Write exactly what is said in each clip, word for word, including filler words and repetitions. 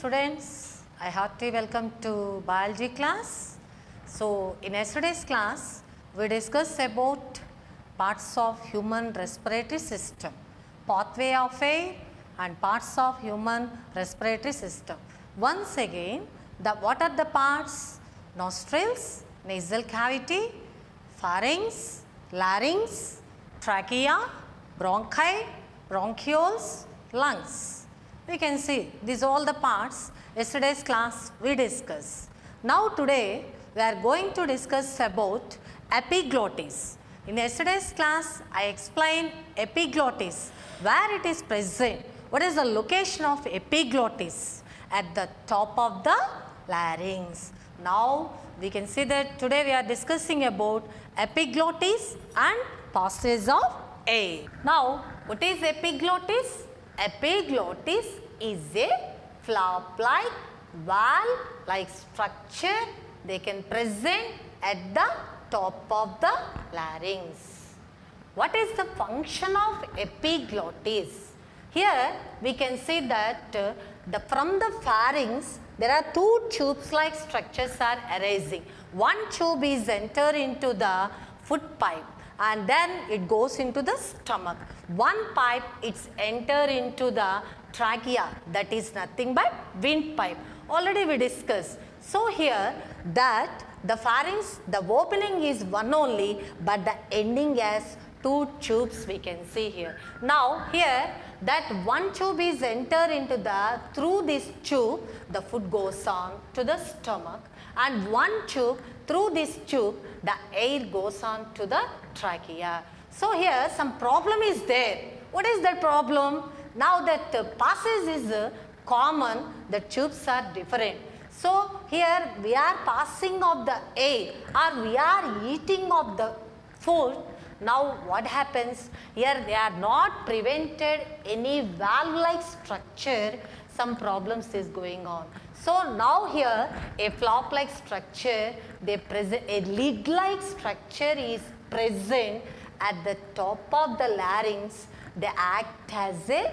students, I heartily welcome to biology class. So in yesterday's class we discussed about parts of human respiratory system, pathway of air and parts of human respiratory system. Once again, the what are the parts? Nostrils, nasal cavity, pharynx, larynx, trachea, bronchi, bronchioles, lungs. We can see these all the parts yesterday's class we discussed. Now today we are going to discuss about epiglottis. In yesterday's class I explained epiglottis, where it is present, what is the location of epiglottis at the top of the larynx. Now we can see that today we are discussing about epiglottis and passages of air. Now what is epiglottis? Epiglottis is a flap-like, valve-like structure. They can present at the top of the larynx. What is the function of epiglottis? Here we can see that uh, the, from the pharynx there are two tubes-like structures are arising. One tube is enter into the foot pipe and then it goes into the stomach. One pipe it's enter into the trachea, that is nothing but windpipe. Already we discussed. So here that the pharynx, the opening is one only, but the ending has two tubes we can see here. Now here that one tube is enter into the, through this tube the food goes on to the stomach, and one tube, through this tube the air goes on to the trachea. So here some problem is there. What is that problem? Now that the passage is uh, common, the tubes are different. So here we are passing of the air or we are eating of the food. Now what happens? Here they are not prevented any valve-like structure, some problems is going on. So now here a flap-like structure, they present a lid-like structure is present at the top of the larynx. They act as a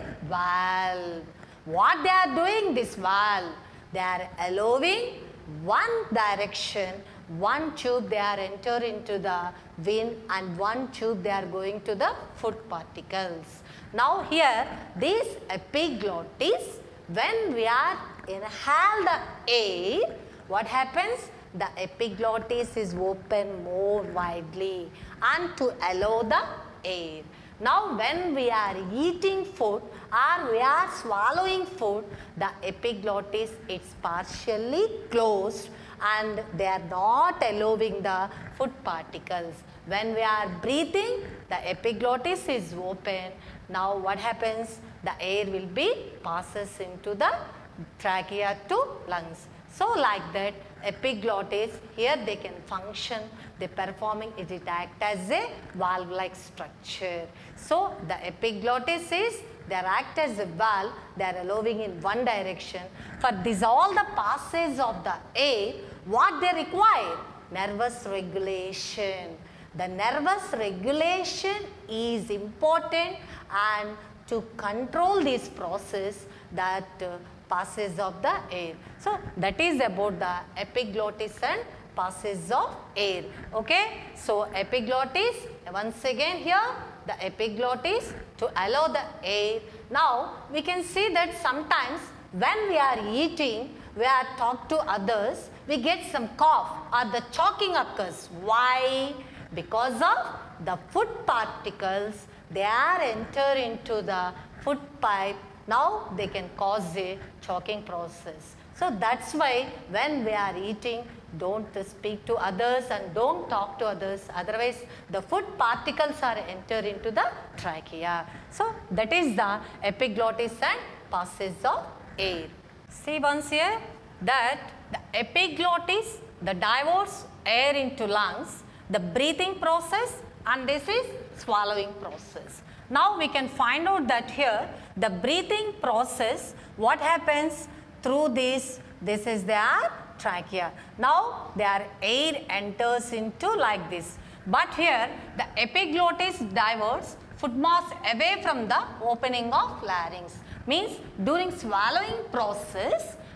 valve. What they are doing, this valve? They are allowing one direction, one tube they are enter into the vein and one tube they are going to the food particles. Now here this epiglottis, when we are inhale the air, what happens? The epiglottis is open more widely and to allow the air. Now when we are eating food or we are swallowing food, the epiglottis is partially closed and they are not allowing the food particles. When we are breathing, the epiglottis is open. Now what happens? The air will be passes into the trachea to lungs. So like that epiglottis, here they can function, they performing it, it act as a valve-like structure. So the epiglottis is, they act as a valve, they are allowing in one direction. For this all the passage of the air, what they require? Nervous regulation. The nervous regulation is important, and to control this process that uh, passes of the air. So that is about the epiglottis and passes of air. Okay. So epiglottis, once again here the epiglottis to allow the air. Now we can see that sometimes when we are eating, we are talk to others, we get some cough or the choking occurs. Why? Because of the food particles, they are enter into the food pipe. Now they can cause a choking process. So that's why when we are eating, don't speak to others and don't talk to others, otherwise the food particles are enter into the trachea. So that is the epiglottis and passes of air. See once here that the epiglottis, the diverts air into lungs, the breathing process, and this is swallowing process. Now we can find out that here the breathing process, what happens through this, this is their trachea. Now their air enters into like this. But here the epiglottis diverts food mass away from the opening of larynx. Means during swallowing process,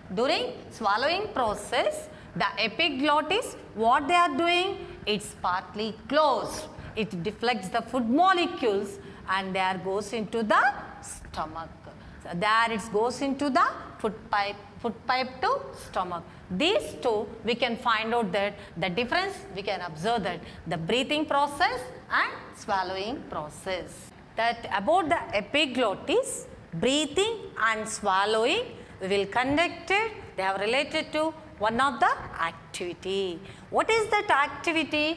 during swallowing process, the epiglottis, what they are doing? It's partly closed. It deflects the food molecules and there goes into the stomach. So there it goes into the food pipe, food pipe to stomach. These two we can find out that the difference, we can observe that the breathing process and swallowing process. That about the epiglottis, breathing and swallowing we will conduct it, they are related to one of the activity. What is that activity?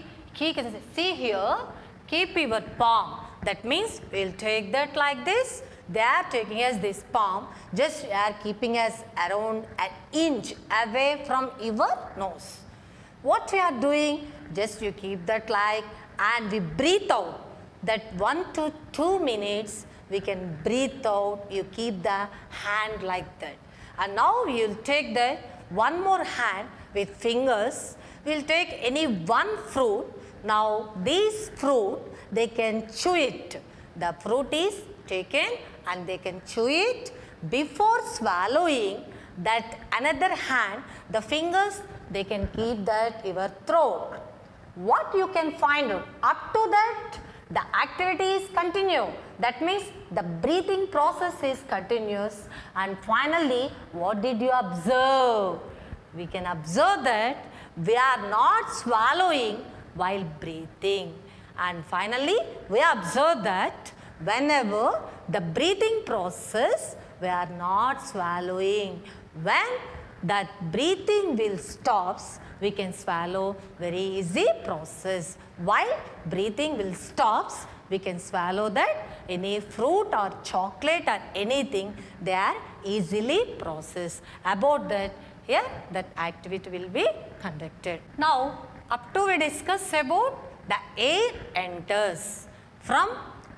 See here, keep your palm. That means we will take that like this. They are taking as this palm, just you are keeping as around an inch away from your nose. What we are doing? Just you keep that like and we breathe out. That one to two minutes we can breathe out. You keep the hand like that. And now you will take that one more hand with fingers. We will take any one fruit. Now this fruit they can chew it. The fruit is taken and they can chew it. Before swallowing, that another hand, the fingers, they can keep that your throat. What you can find out? Up to that, the activities continue. That means the breathing process is continuous. And finally, what did you observe? We can observe that we are not swallowing while breathing. And finally, we observe that whenever the breathing process, we are not swallowing. When that breathing will stops, we can swallow very easy process. While breathing will stops, we can swallow that any fruit or chocolate or anything, they are easily processed. About that, here that activity will be conducted. Now, up to we discuss about the air enters from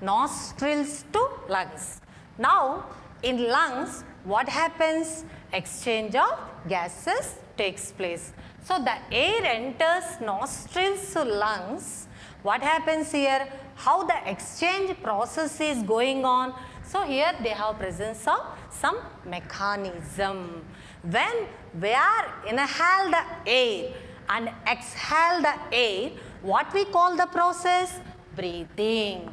nostrils to lungs. Now, in lungs, what happens? Exchange of gases takes place. So, the air enters nostrils to lungs. What happens here? How the exchange process is going on? So, here they have presence of some mechanism. When we are inhale the air and exhale the air, what we call the process? Breathing.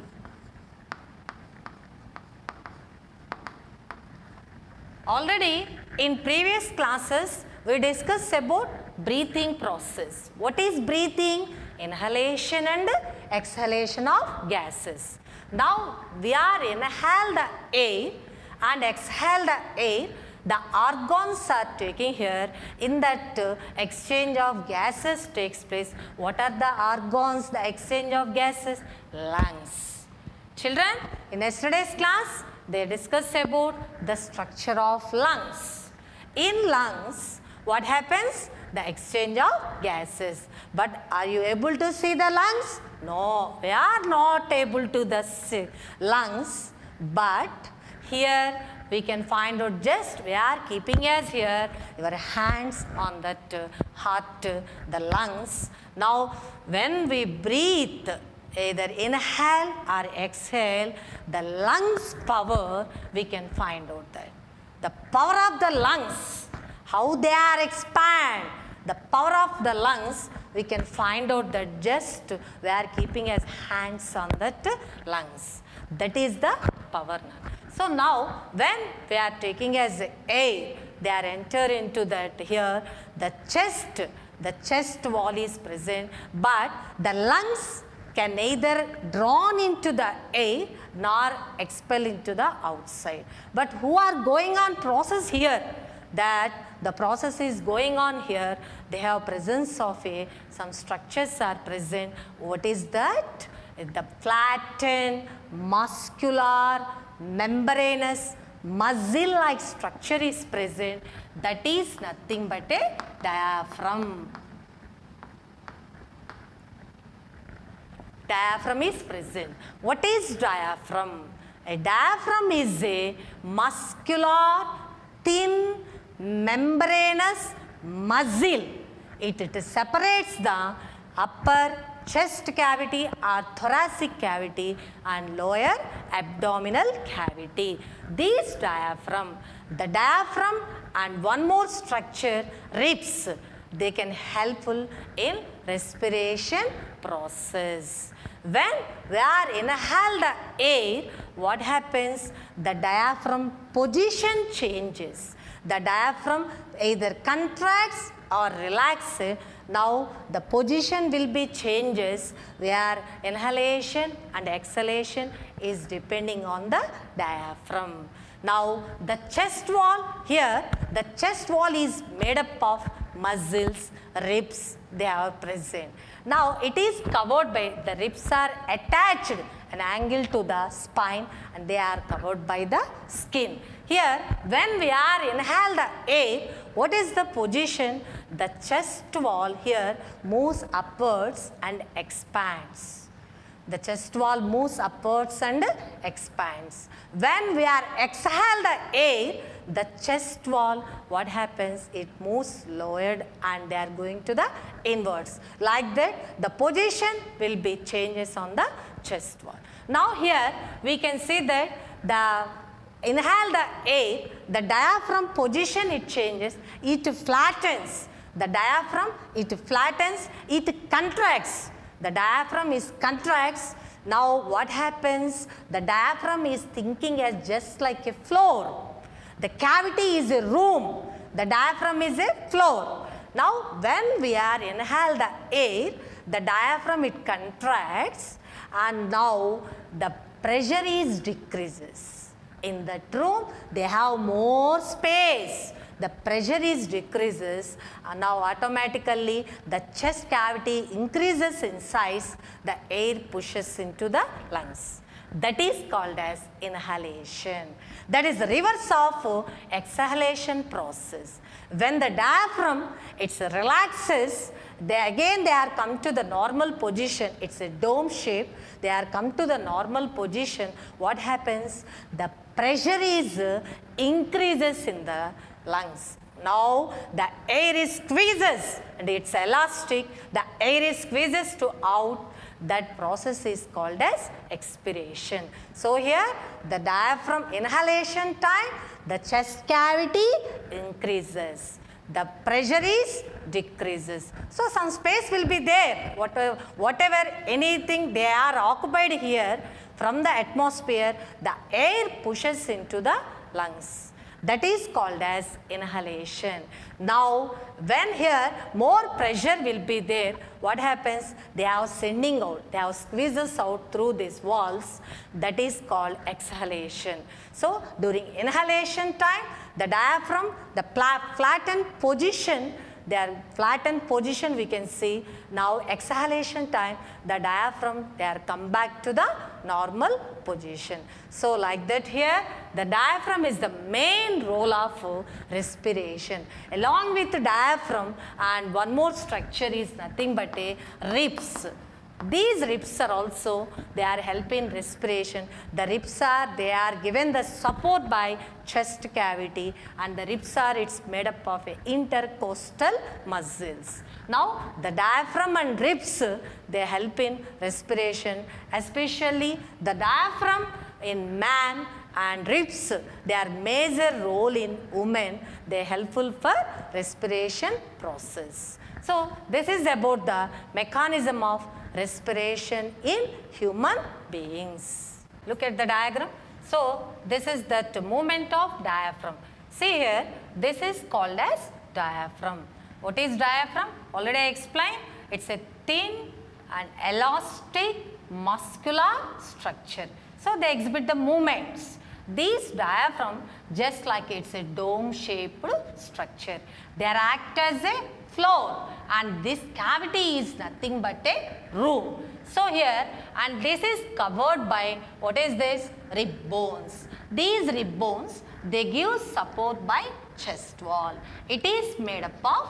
Already in previous classes, we discussed about breathing process. What is breathing? Inhalation and exhalation of gases. Now, we are inhale the air and exhale the air. The organs are taking here. In that uh, exchange of gases takes place. What are the organs? The exchange of gases? Lungs. Children, in yesterday's class, they discussed about the structure of lungs. In lungs, what happens? The exchange of gases. But are you able to see the lungs? No, we are not able to see lungs. But here we can find out just we are keeping as here your hands on that uh, heart, uh, the lungs. Now, when we breathe, either inhale or exhale, the lungs power, we can find out that. The power of the lungs, how they are expand, the power of the lungs, we can find out that just we are keeping as hands on that lungs. That is the power. So now, when we are taking as air, they are enter into that here, the chest, the chest wall is present, but the lungs can neither drawn into the air nor expel into the outside. But who are going on process here? That the process is going on here, they have presence of a, some structures are present. What is that? The flattened, muscular, membranous, muscle-like structure is present. That is nothing but a diaphragm. Diaphragm is present. What is diaphragm? A diaphragm is a muscular, thin, membranous muscle. It, it separates the upper chest cavity or thoracic cavity and lower abdominal cavity. These diaphragm, the diaphragm and one more structure, ribs, they can helpful in respiration process. When we are inhale the air, what happens? The diaphragm position changes. The diaphragm either contracts or relaxes. Now the position will be changes where inhalation and exhalation is depending on the diaphragm. Now the chest wall, here the chest wall is made up of muscles, ribs, they are present. Now it is covered by, the ribs are attached an angle to the spine and they are covered by the skin. Here when we are inhale the air, what is the position? The chest wall here moves upwards and expands. The chest wall moves upwards and expands. When we are exhale the air, the chest wall, what happens? It moves lowered and they are going to the inwards. Like that, the position will be changes on the chest wall. Now here we can see that the inhale the air, the diaphragm position it changes, it flattens. The diaphragm, it flattens, it contracts. The diaphragm is contracts. Now what happens? The diaphragm is thinking as just like a floor. The cavity is a room. The diaphragm is a floor. Now when we are inhale the air, the diaphragm it contracts and now the pressure is decreases. In that room they have more space. The pressure is decreases and now automatically the chest cavity increases in size, the air pushes into the lungs. That is called as inhalation. That is the reverse of exhalation process. When the diaphragm it relaxes, they again they are come to the normal position. It's a dome shape. They are come to the normal position. What happens? The pressure is increases in the lungs. Now the air is squeezes and it's elastic. The air is squeezes to out. That process is called as expiration. So here the diaphragm inhalation time, the chest cavity increases. The pressure is decreases. So some space will be there. Whatever, whatever anything they are occupied here from the atmosphere, the air pushes into the lungs. That is called as inhalation. Now when here more pressure will be there, what happens? They are sending out, they have squeezes out through these walls. That is called exhalation. So during inhalation time, the diaphragm, the flattened position, their flattened position we can see. Now exhalation time, the diaphragm they are come back to the normal position. So like that here the diaphragm is the main role of respiration. Along with the diaphragm and one more structure is nothing but a ribs. These ribs are also, they are helping respiration. The ribs are, they are given the support by chest cavity and the ribs are, it's made up of a intercostal muscles. Now the diaphragm and ribs, they help in respiration, especially the diaphragm in man and ribs, they are major role in women. They are helpful for respiration process. So this is about the mechanism of respiration in human beings. Look at the diagram. So this is that movement of diaphragm. See here, this is called as diaphragm. What is diaphragm? Already I explained. It's a thin and elastic muscular structure. So they exhibit the movements. These diaphragm, just like it's a dome shaped structure, they act as a floor and this cavity is nothing but a room. So here, and this is covered by, what is this? Rib bones. These rib bones, they give support by chest wall. It is made up of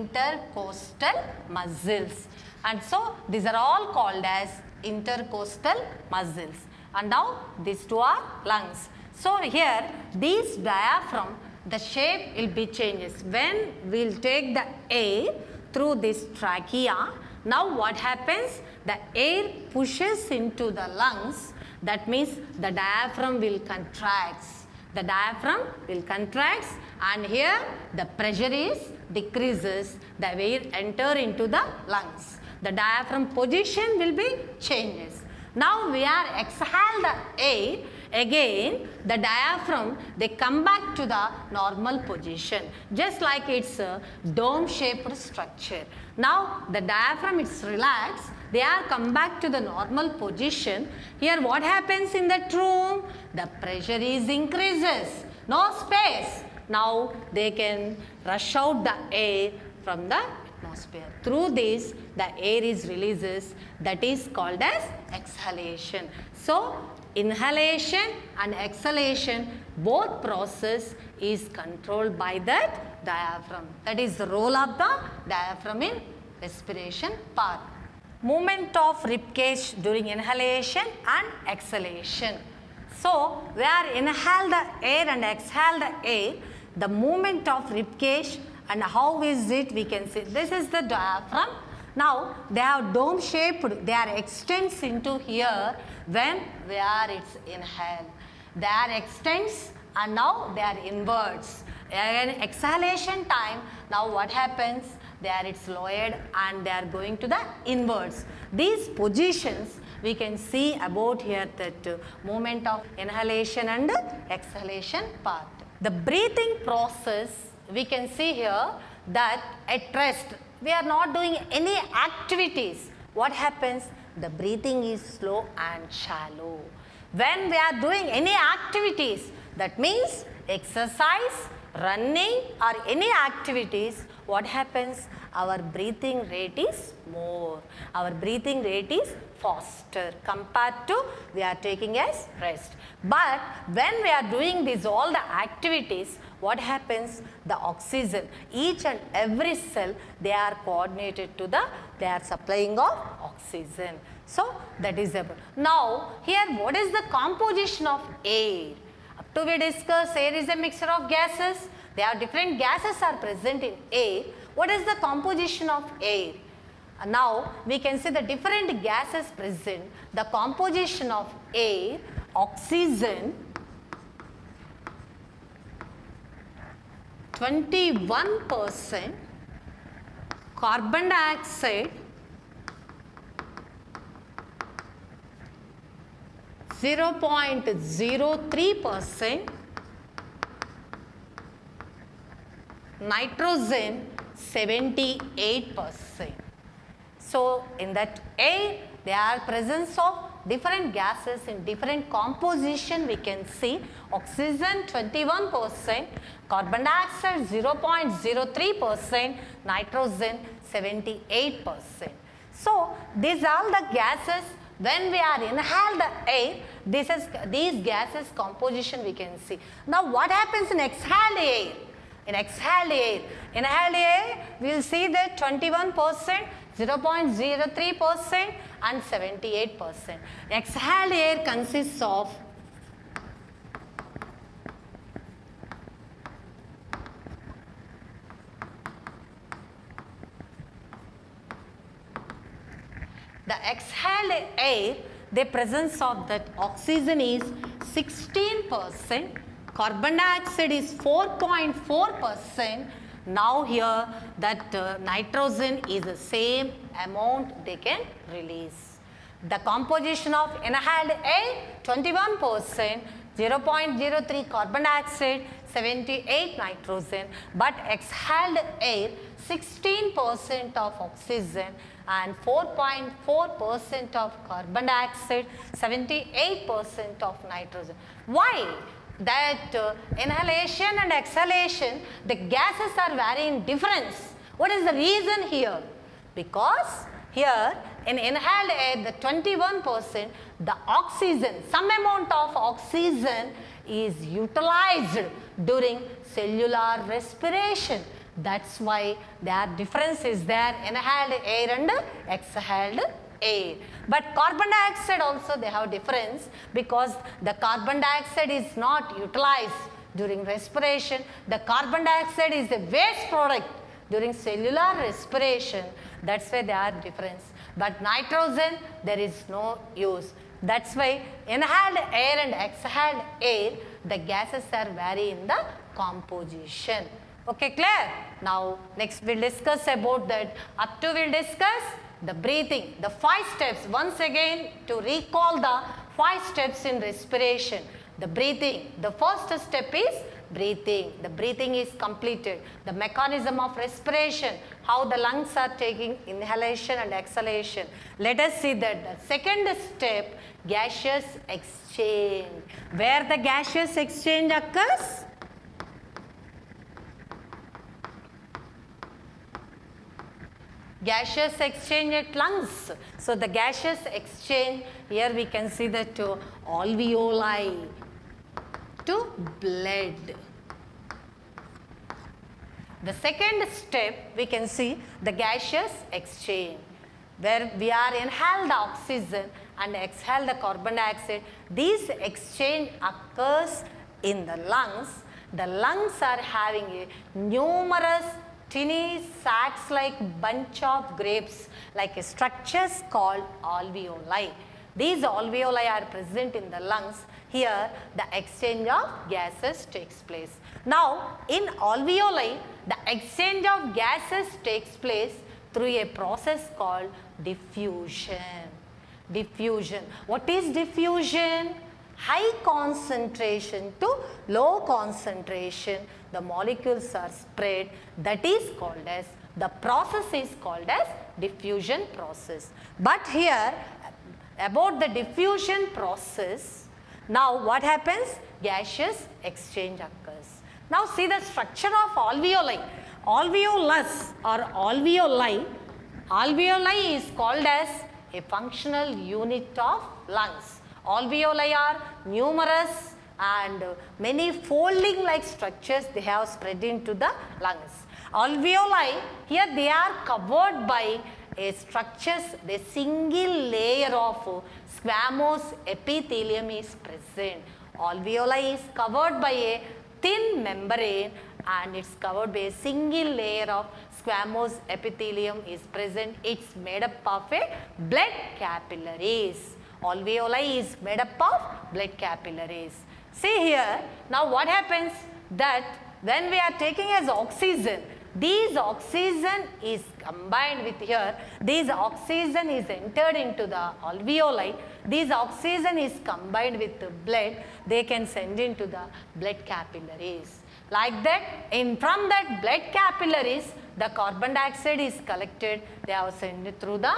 intercostal muscles. And so these are all called as intercostal muscles. And now these two are lungs. So here these diaphragm, the shape will be changes. When we will take the air through this trachea, Now what happens? The air pushes into the lungs. That means the diaphragm will contract. The diaphragm will contract, and here the pressure is decreases. The air enter into the lungs. The diaphragm position will be changes. Now we are exhale the air. Again the diaphragm, they come back to the normal position, just like it's a dome shaped structure. Now the diaphragm is relaxed, they are come back to the normal position. Here what happens in that room? The pressure is increases, no space. Now they can rush out the air from the atmosphere. Through this the air is releases, that is called as exhalation. So inhalation and exhalation, both process is controlled by that diaphragm. That is the role of the diaphragm in respiration part. Movement of rib cage during inhalation and exhalation. So we are inhale the air and exhale the air, the movement of rib cage and how is it, we can see this is the diaphragm. Now they have dome shaped, they are extends into here when we are it's inhale. They are extends and now they are inwards. Again exhalation time, now what happens? They are it's lowered and they are going to the inwards. These positions we can see about here that uh, movement of inhalation and exhalation part. The breathing process we can see here that at rest we are not doing any activities. What happens? The breathing is slow and shallow. When we are doing any activities, that means exercise, running or any activities, what happens? Our breathing rate is more. Our breathing rate is faster compared to we are taking as rest. But when we are doing these all the activities, what happens? The oxygen, each and every cell, they are coordinated to the, they are supplying of oxygen. So that is the, now here what is the composition of air? Up to we discuss air is a mixture of gases. There are different gases are present in air. What is the composition of air? Now we can see the different gases present. The composition of air, oxygen twenty-one percent, carbon dioxide zero point zero three percent, nitrogen seventy-eight percent. So in that air there are presence of different gases in different composition. We can see oxygen twenty-one percent, carbon dioxide zero point zero three percent, nitrogen seventy-eight percent. So these are the gases. When we are inhale the air, this is these gases composition we can see. Now what happens in exhale air? In exhale air, inhale air we will see that twenty-one percent, zero point zero three percent and seventy-eight percent. Exhale air consists of the exhaled air, the presence of that oxygen is sixteen percent, carbon dioxide is four point four percent. Now here that uh, nitrogen is the same amount they can release. The composition of inhaled air twenty-one percent, zero point zero three carbon dioxide, seventy-eight nitrogen, but exhaled air sixteen percent of oxygen and four point four percent of carbon dioxide, seventy-eight percent of nitrogen. Why? That uh, inhalation and exhalation, the gases are varying difference. What is the reason here? Because here in inhaled air, the twenty-one percent, the oxygen, some amount of oxygen is utilized during cellular respiration. That's why there are differences there, inhaled air and exhaled air. But carbon dioxide also they have difference, because the carbon dioxide is not utilized during respiration. The carbon dioxide is a waste product. during cellular respiration, that's why they are different. But nitrogen, there is no use. That's why inhaled air and exhaled air, the gases are vary in the composition. Okay, clear? Now, next we'll discuss about that. Up to we'll discuss the breathing, the five steps. Once again, to recall the five steps in respiration. The breathing, the first step is breathing. The breathing is completed. The mechanism of respiration, how the lungs are taking inhalation and exhalation. Let us see that the second step, gaseous exchange. Where the gaseous exchange occurs? Gaseous exchange at lungs. So the gaseous exchange, here we can see that to alveoli, to blood. The second step, we can see the gaseous exchange, where we are inhale the oxygen and exhale the carbon dioxide. This exchange occurs in the lungs. The lungs are having a numerous tiny sacs like bunch of grapes, like a structures called alveoli. These alveoli are present in the lungs. Here the exchange of gases takes place. Now in alveoli, the exchange of gases takes place through a process called diffusion. Diffusion. What is diffusion? High concentration to low concentration, the molecules are spread. That is called as, the process is called as diffusion process. But here about the diffusion process, now what happens? Gaseous exchange occurs. Now see the structure of alveoli. Alveolus or alveoli, alveoli is called as a functional unit of lungs. Alveoli are numerous and many folding like structures they have spread into the lungs. Alveoli, here they are covered by a structures, the single layer of squamous epithelium is present. Alveoli is covered by a thin membrane and it's covered by a single layer of squamous epithelium is present. It's made up of a blood capillaries. Alveoli is made up of blood capillaries. See here, now what happens that when we are taking as oxygen, this oxygen is combined with here, this oxygen is entered into the alveoli, this oxygen is combined with the blood, they can send into the blood capillaries. Like that, in from that blood capillaries, the carbon dioxide is collected, they are sent through the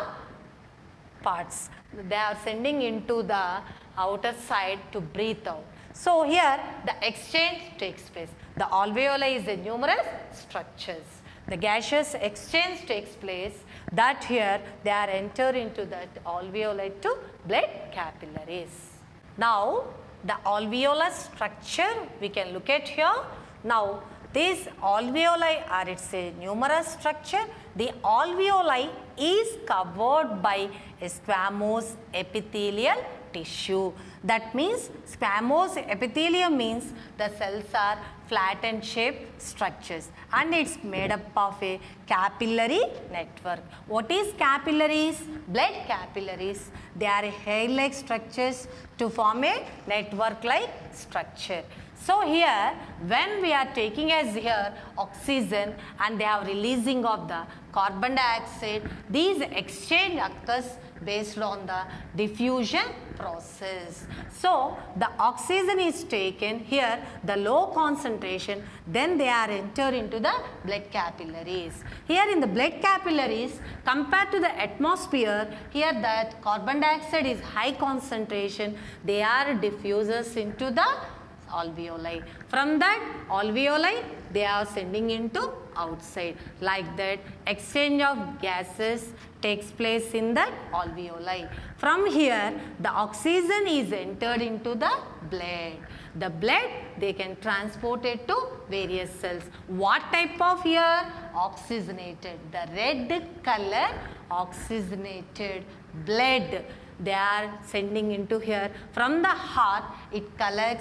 parts. They are sending into the outer side to breathe out. So here the exchange takes place. The alveoli is a numerous structures. The gaseous exchange takes place, that here they are enter into that alveoli to blood capillaries. Now the alveolar structure we can look at here. Now these alveoli are, it's a numerous structure. The alveoli is covered by a squamous epithelial tissue. That means squamous epithelium means the cells are flattened shaped structures and it's made up of a capillary network. What is capillaries? Blood capillaries. They are hair-like structures to form a network-like structure. So here when we are taking as here oxygen and they are releasing of the carbon dioxide, these exchange occurs based on the diffusion process. So the oxygen is taken here, the low concentration, then they are entered into the blood capillaries. Here in the blood capillaries, compared to the atmosphere, here that carbon dioxide is high concentration, they are diffusers into the alveoli. From that alveoli, they are sending into outside. Like that, exchange of gases takes place in that alveoli. From here, the oxygen is entered into the blood. The blood, they can transport it to various cells. What type of here? Oxygenated. The red color, oxygenated blood. They are sending into here. From the heart, it collects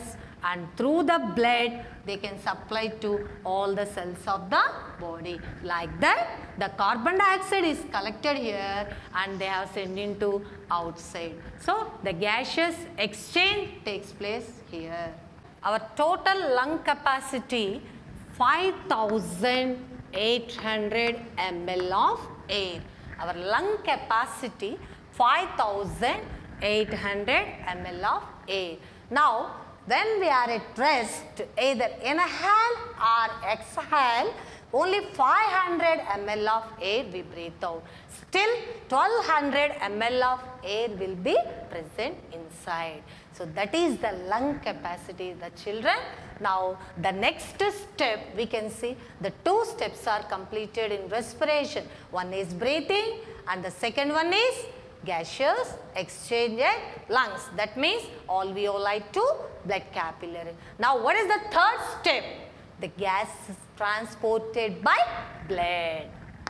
and through the blood they can supply to all the cells of the body. Like that, the carbon dioxide is collected here and they have sent into outside. So the gaseous exchange takes place here. Our total lung capacity five thousand eight hundred milliliters of air. Our lung capacity five thousand eight hundred milliliters of air. Now, when we are at rest, either inhale or exhale, only five hundred milliliters of air we breathe out. Still twelve hundred milliliters of air will be present inside. So that is the lung capacity, the children. Now the next step we can see the two steps are completed in respiration. One is breathing and the second one is gaseous exchange at lungs. That means alveoli to blood capillary. Now what is the third step? The gas is transported by blood.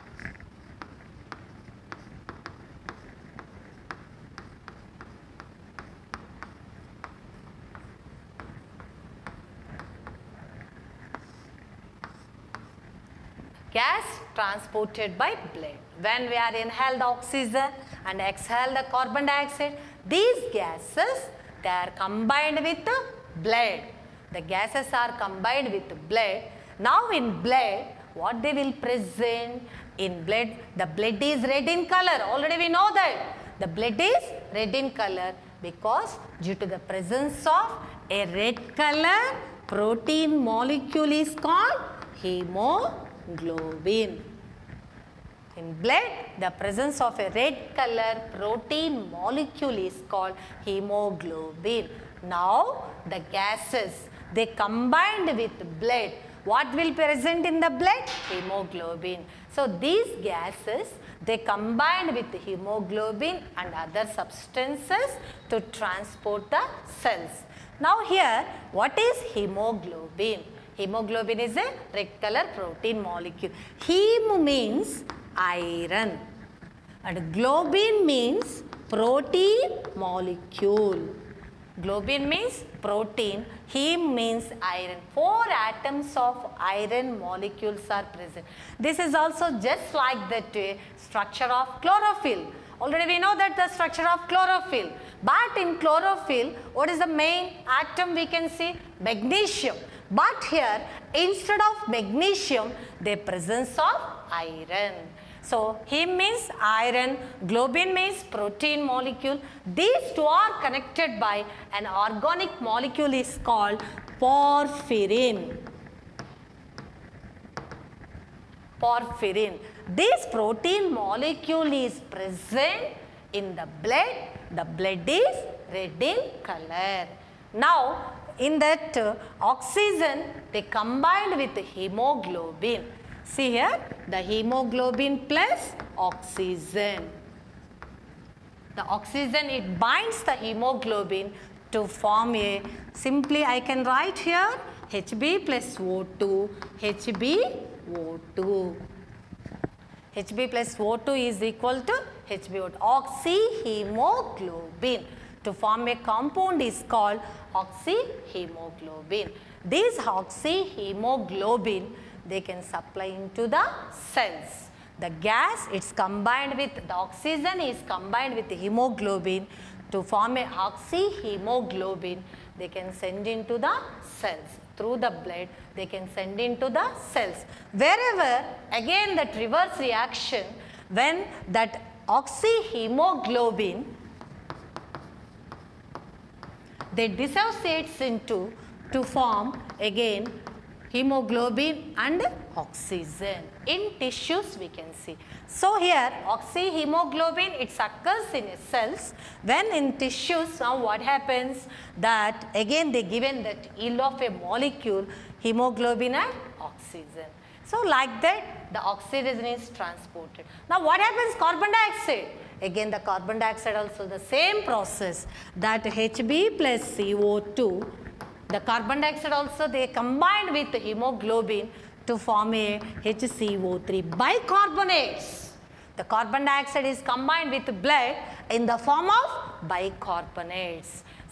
Gas transported by blood. When we are inhale the oxygen and exhale the carbon dioxide, these gases, they are combined with the blood. The gases are combined with the blood. Now in blood, what they will present? In blood, the blood is red in color. Already we know that. The blood is red in color because due to the presence of a red color protein molecule is called hemoglobin. In blood, the presence of a red color protein molecule is called hemoglobin. Now, the gases, they combined with blood. What will present in the blood? Hemoglobin. So, these gases, they combined with hemoglobin and other substances to transport the cells. Now, here, what is hemoglobin? Hemoglobin is a red color protein molecule. Heme means iron and globin means protein molecule. Globin means protein, heme means iron. Four atoms of iron molecules are present. This is also just like the uh, structure of chlorophyll. Already we know that the structure of chlorophyll. But in chlorophyll, what is the main atom we can see? Magnesium. But here, instead of magnesium, the presence of iron. So, heme means iron, globin means protein molecule. These two are connected by an organic molecule is called porphyrin. Porphyrin. This protein molecule is present in the blood. The blood is red in color. Now, in that uh, oxygen, they combined with the hemoglobin. See here, the hemoglobin plus oxygen. The oxygen, it binds the hemoglobin to form a, simply I can write here H B plus O two, H B O two. H B plus O two is equal to H B O two, oxyhemoglobin. To form a compound is called oxyhemoglobin. This oxyhemoglobin, they can supply into the cells. The gas, it's combined with, the oxygen is combined with the hemoglobin to form a oxyhemoglobin. They can send into the cells. Through the blood, they can send into the cells. Wherever, again that reverse reaction, when that oxyhemoglobin, they dissociates into to form again hemoglobin and oxygen. In tissues we can see. So here oxyhemoglobin, it occurs in cells. When in tissues, now what happens? That again they given that yield of a molecule, hemoglobin and oxygen. So like that the oxygen is transported. Now what happens? Carbon dioxide. Again the carbon dioxide also the same process, that H B plus C O two, the carbon dioxide also they combined with the hemoglobin to form a H C O three bicarbonates. The carbon dioxide is combined with blood in the form of bicarbonates.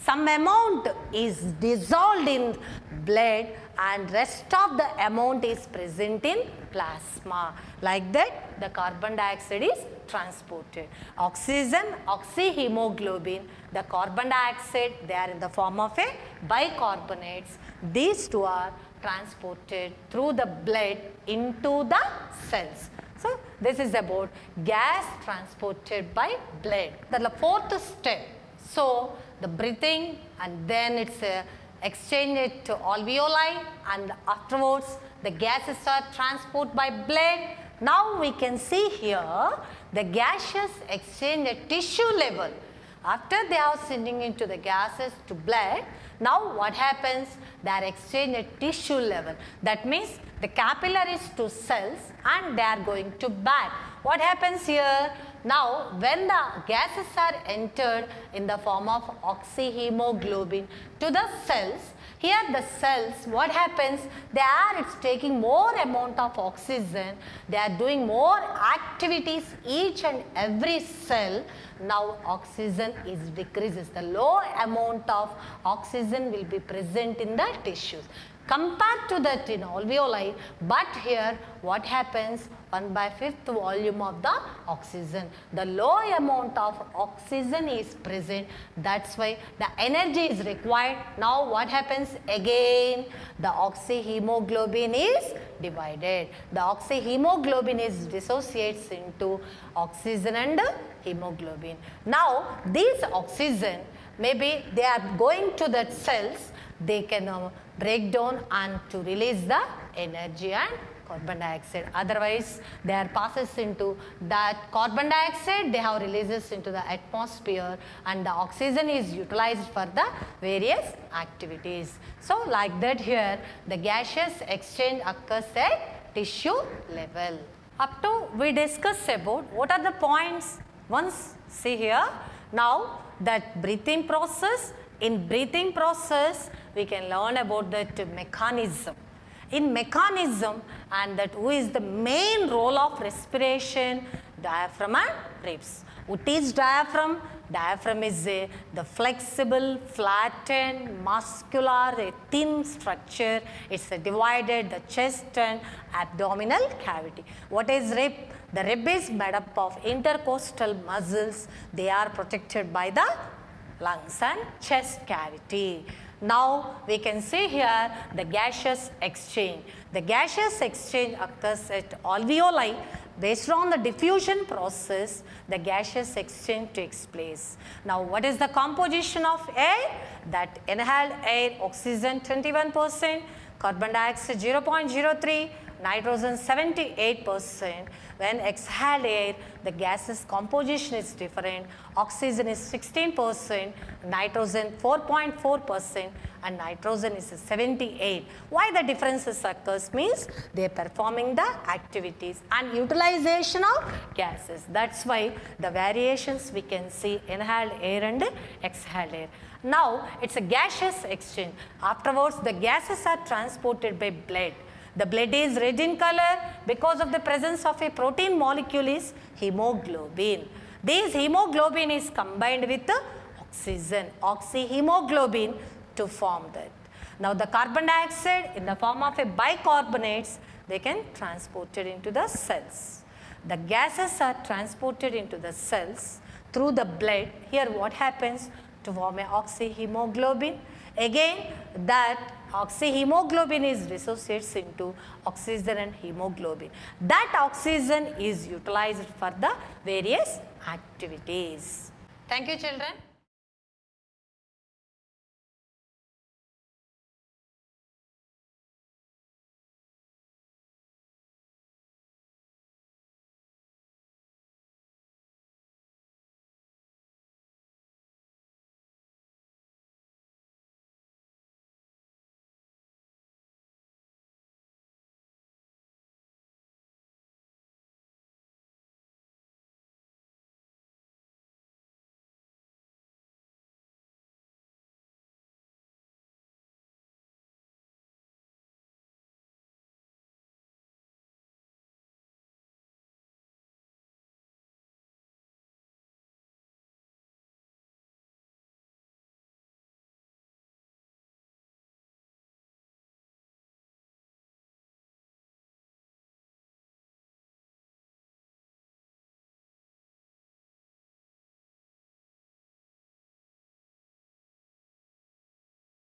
some amount is dissolved in blood and rest of the amount is present in plasma. Like that, the carbon dioxide is transported. Oxygen, oxyhemoglobin, the carbon dioxide, they are in the form of a bicarbonates. These two are transported through the blood into the cells. So, this is about gas transported by blood. The fourth step. So, the breathing and then it's uh, exchanged to alveoli and afterwards the gases are transported by blood. Now, we can see here the gaseous exchange at tissue level. After they are sending into the gases to blood, now what happens? They are exchanged at tissue level. That means the capillaries to cells and they are going to back. What happens here? Now when the gases are entered in the form of oxyhemoglobin to the cells, here the cells, what happens? They are it's taking more amount of oxygen. They are doing more activities each and every cell. Now oxygen is decreases. The low amount of oxygen will be present in the tissues compared to that in alveoli, but here what happens? one by fifth volume of the oxygen. The low amount of oxygen is present, that's why the energy is required. Now what happens? Again the oxyhemoglobin is divided. The oxyhemoglobin is dissociates into oxygen and hemoglobin. Now these oxygen, maybe they are going to the cells, they can uh, break down and to release the energy and carbon dioxide. Otherwise, they are passes into that carbon dioxide, they have releases into the atmosphere and the oxygen is utilized for the various activities. So, like that here, the gaseous exchange occurs at tissue level. Up to we discuss about what are the points. Once see here, now that breathing process, in breathing process, we can learn about that mechanism. In mechanism and that who is the main role of respiration? Diaphragm and ribs. What is diaphragm? Diaphragm is a, the flexible, flattened, muscular, a thin structure. It's a divided the chest and abdominal cavity. What is rib? The rib is made up of intercostal muscles. They are protected by the lungs and chest cavity. Now we can see here the gaseous exchange. The gaseous exchange occurs at alveoli. Based on the diffusion process, the gaseous exchange takes place. Now what is the composition of air? That inhaled air, oxygen twenty-one percent, carbon dioxide zero point zero three, nitrogen seventy-eight percent. When exhaled air, the gases composition is different. Oxygen is sixteen percent, nitrogen four point four percent and nitrogen is seventy-eight. Why the differences occurs means they are performing the activities and utilization of gases. That's why the variations we can see inhaled air and exhaled air. Now it's a gaseous exchange. Afterwards the gases are transported by blood. The blood is red in color because of the presence of a protein molecule is hemoglobin. This hemoglobin is combined with the oxygen, oxyhemoglobin to form that. Now the carbon dioxide in the form of a bicarbonates, they can transport it into the cells. The gases are transported into the cells through the blood. Here what happens? To form a oxyhemoglobin. Again that oxyhemoglobin is dissociates into oxygen and hemoglobin. That oxygen is utilized for the various activities. Thank you children.